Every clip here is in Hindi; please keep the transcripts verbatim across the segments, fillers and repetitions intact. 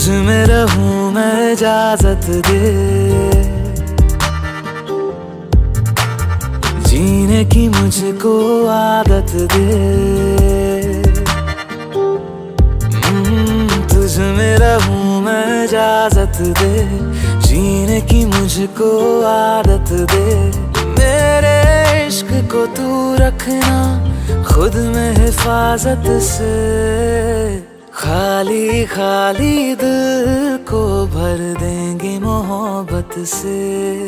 तुझ में रहूं मैं इजाजत दे, जीने की मुझको आदत दे। तुझ में रहूं मैं इजाजत दे, जीने की मुझको आदत दे। मेरे इश्क को तू रखना खुद में हिफाजत से, खाली खाली दिल को भर देंगे मोहब्बत से।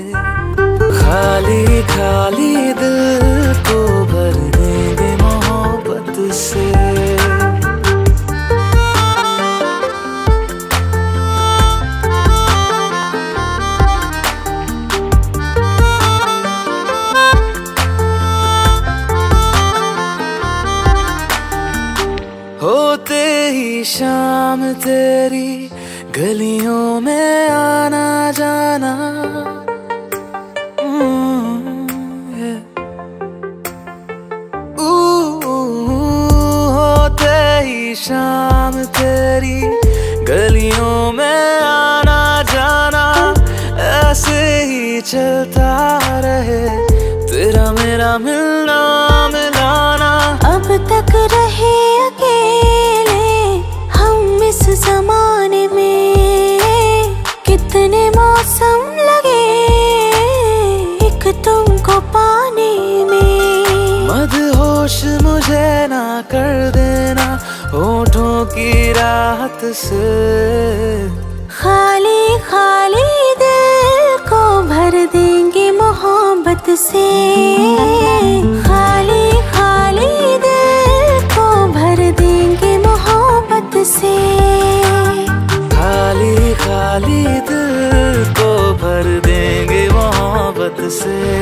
खाली खाली दिल को भर देंगे मोहब्बत से। होते ही शाम तेरी गलियों में आना जाना, होते ही शाम तेरी गलियों में आना जाना, ऐसे ही चलता रहे तेरा मेरा मिलना मिलाना। अब तक रहे अकेले हम इस जमाने में, कितने मौसम लगे एक तुमको पाने में। मदहोश मुझे ना कर देना होठों की राहत से, खाली खाली दिल को भर देंगे मोहब्बत से। खाली खाली दिल को भर देंगे मोहब्बत से। खाली खाली दिल को भर देंगे मोहब्बत से।